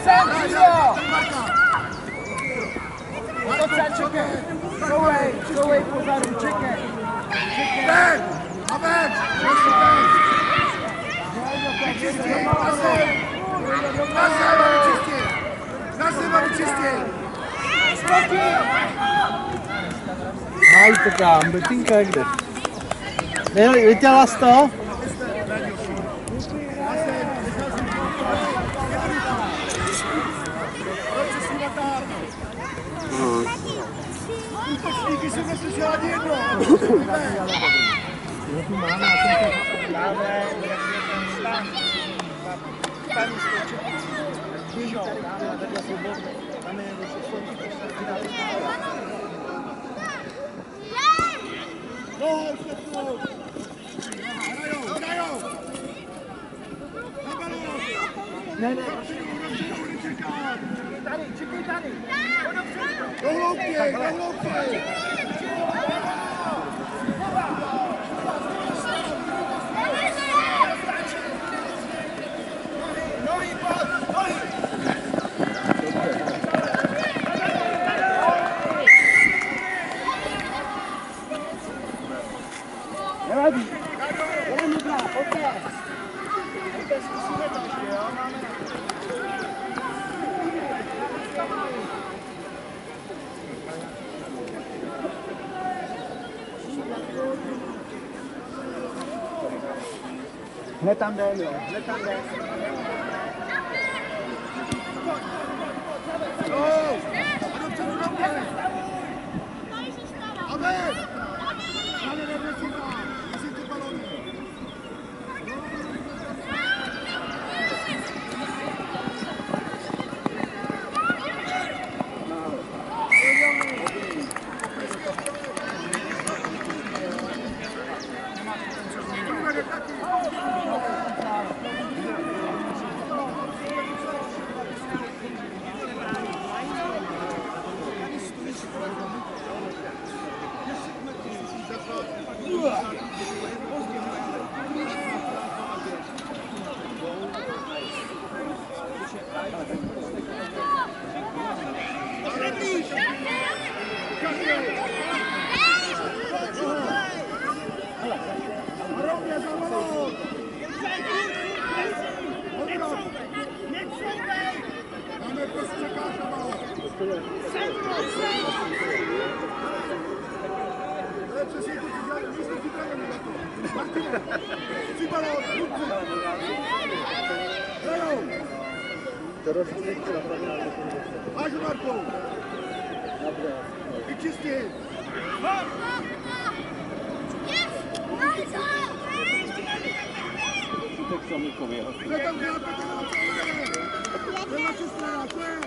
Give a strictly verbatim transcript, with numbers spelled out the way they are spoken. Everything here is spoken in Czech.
sem, Círo! Otoč, čekej! Šouvej, šouvej pozadu, čekej! Ven! A ven! Vyčistí! Na zem! Na zem a vyčistí! Na zem a vyčistí! Mají to tam, betinka jak jde. Vytěla z toho? Útočníky jsem neslyšel ani jedno. Jo, tu máme, a jsem to dáme, tam, tam skočit, běžou, dáme takhle svobodně, tam je všechno, No, všechno. Hrajou, hrajou. Na balón. ne, ne, Tady, čekej tady! Do hloubky, do hloubky. Nevadí. Jeden dobrá, pojďte. Pojďte, zkusíme to ještě, jo? Hned tam jdem, jo. Hned tam jdem. No, a dopředu, dopředu. A ven. Pane, nebezpečná. Asi ty balony. Máš Marko! Vyčistí! Jsme tam dělat takovou celé! To je naše strana, to je!